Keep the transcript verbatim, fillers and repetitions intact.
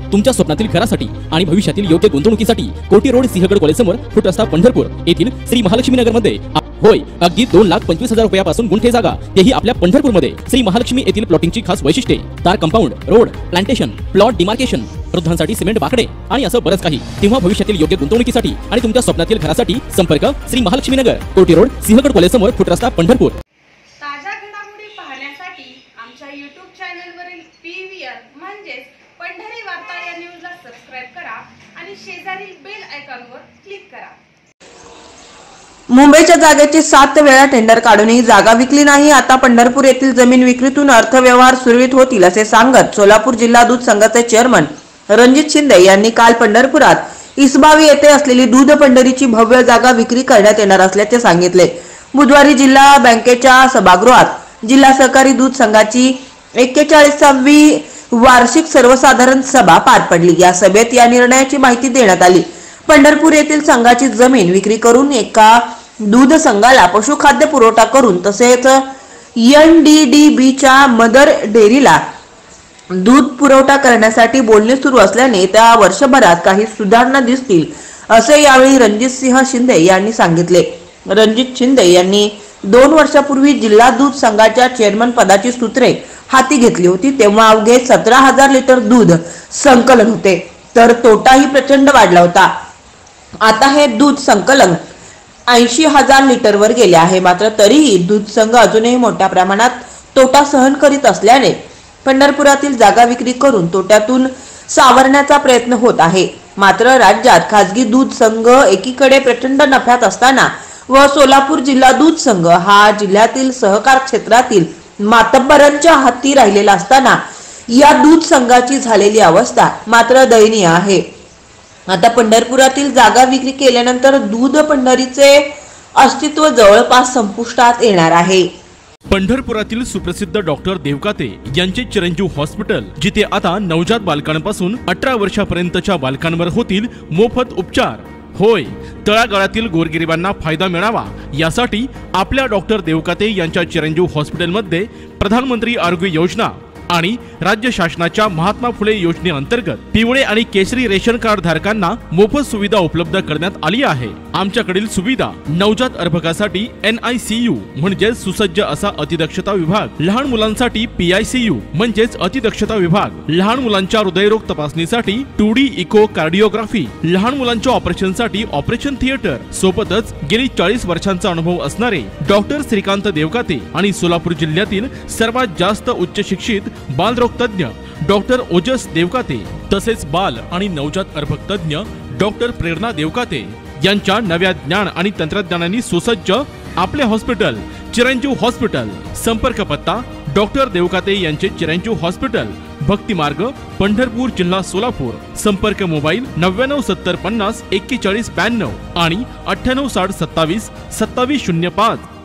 तुमच्या स्वप्नातील घरासाठी आणि भविष्यातील योग्य गुंतवणुकीसाठी कोटी रोड सिंहगड कॉलेजसमोर फुट रस्ता पंढरपूर येथील श्री महालक्ष्मी नगर मध्ये होय अगदी दोन लाख पंचवीस हजार रुपयापासून गुंठे जागा, तेही आपल्या पंढरपूरमध्ये श्री महालक्ष्मी येथील प्लॉटिंगची खास वैशिष्ट्ये, तार compound, road, plantation, plot demarcation, वृद्धांसाठी सिमेंट बाकडे आणि असं बरंच काही। तेव्हा भविष्यातील योग्य गुंतवणुकीसाठी आणि तुमच्या स्वप्नातील घरासाठी संपर्क श्री महालक्ष्मी नगर, कोटी रोड, सिंहगड कॉलेजसमोर फुट रस्ता पंढरपूर। ताज्या घडामोडी पाहण्यासाठी आमच्या यूट्यूब चॅनलवरील पीव्हीआर म्हणजेच पंढरी वार्ता या न्यूजला सबस्क्राइब करा आणि शेजारील बेल आयकॉनवर क्लिक करा। मुंबईच्या जागेची सात वेळा टेंडर काढूनही जागा विकली नाही। आता पंढरपूर येथील जमीन विक्रीतून अर्थव्यवहार सुरळीत होतील असे सांगत सोलापूर जिल्हा दूध संघाचे चेअरमन रणजित शिंदे यांनी काल पंढरपुरात इसबावी येथे असलेली दूध पंढरीची भव्य जागा विक्री करण्यात येणार असल्याचे सांगितले। बुधवारी जिल्हा बँकेच्या सभागृहात जिल्हा सहकारी दूध संघाची एक्केचाळीसावी वार्षिक सर्वसाधारण सभा पार पडली। या सभेत या निर्णयाची माहिती देण्यात आली। पंढरपूर येथील संघाची जमीन विक्री करून एका दूध संघाला पशुखाद्य पुरवठा करून तसेच एन डी डी बी च्या मदर डेअरीला दूध पुरवठा करण्यासाठी बोलणी सुरू असल्याने येत्या वर्षभरात काही सुधारणा दिसतील असे यावेळी रणजित सिंह शिंदे यांनी सांगितले। रणजित शिंदे यांनी दोन वर्षापूर्वी जिल्हा दूध संघाच्या चेअरमन पदाची सूत्रे हाती घेतली होती, तेव्हा अवघे सतरा हजार लिटर दूध संकलन होते, तर तोटाही प्रचंड वाढला होता। आता हे दूध संकलन ऐंशी हजार लिटर वर गेले आहे। मात्र तरीही दूध संघ अजूनही मोठ्या प्रमाणात तोटा सहन करीत असल्याने पंढरपुरातील जागा विक्री करून तोट्यातून सावरण्याचा प्रयत्न होत आहे। मात्र राज्यात खासगी दूध संघ एकीकडे प्रचंड नफ्यात असताना व सोलापूर जिल्हा दूध संघ हा जिल्ह्यातील सहकार क्षेत्रातील मातब्बरांच्या हाती राहिलेला असताना या दूध संघाची झालेली अवस्था मात्र दयनीय आहे। आता पंढरपुरातील जागा विक्री केल्यानंतर दूध पंढरीचे अस्तित्व जवळपास संपुष्टात येणार आहे। पंढरपुरातील सुप्रसिद्ध डॉक्टर देवकाते यांचे चिरंजीव हॉस्पिटल, जिथे आता नवजात बालकांपासून अठरा वर्षापर्यंतच्या बालकांवर होतील मोफत उपचार। होय, तळागाळातील गोरगरिबांना फायदा मिळावा यासाठी आपल्या डॉक्टर देवकाते यांच्या चिरंजीव हॉस्पिटलमध्ये प्रधानमंत्री आरोग्य योजना आणि राज्य शासनाच्या महात्मा फुले योजनेअंतर्गत पिवळे आणि केसरी रेशन कार्ड धारकांना मोफत सुविधा उपलब्ध करण्यात आली आहे। आमच्याकडील सुविधा नवजात अर्भकासाठी एन आय सी यू म्हणजे सुसज्ज असा अतिदक्षता विभाग, लहान मुलांसाठी पी आय सी यू म्हणजेच अतिदक्षता विभाग, लहान मुलांच्या हृदयरोग तपासणीसाठी टू डी इको कार्डिओग्राफी, लहान मुलांच्या ऑपरेशनसाठी ऑपरेशन थिएटर, सोबतच गेली चाळीस वर्षांचा अनुभव असणारे डॉक्टर श्रीकांत देवकाते आणि सोलापूर जिल्ह्यातील सर्वात जास्त उच्च शिक्षित बालरोग तज्ञ डॉक्टर ओजस देवकाते तसेच बाल आणि नवजात अर्भक तज्ञ डॉक्टर प्रेरणा देवकाते यांच्या नव्या ज्ञान आणि तंत्रज्ञानाने सुसज्ज आपले हॉस्पिटल चिरंजीव हॉस्पिटल। संपर्क पत्ता डॉक्टर देवकाते यांचे चिरंजीव हॉस्पिटल, भक्ती मार्ग, पंढरपूर, जिल्हा सोलापूर। संपर्क मोबाईल नव्याण्णव सत्तर पन्नास एक्केचाळीस ब्याण्णव आणि अठ्ठ्याण्णव साठ सत्तावीस सत्तावीस शून्य पाच।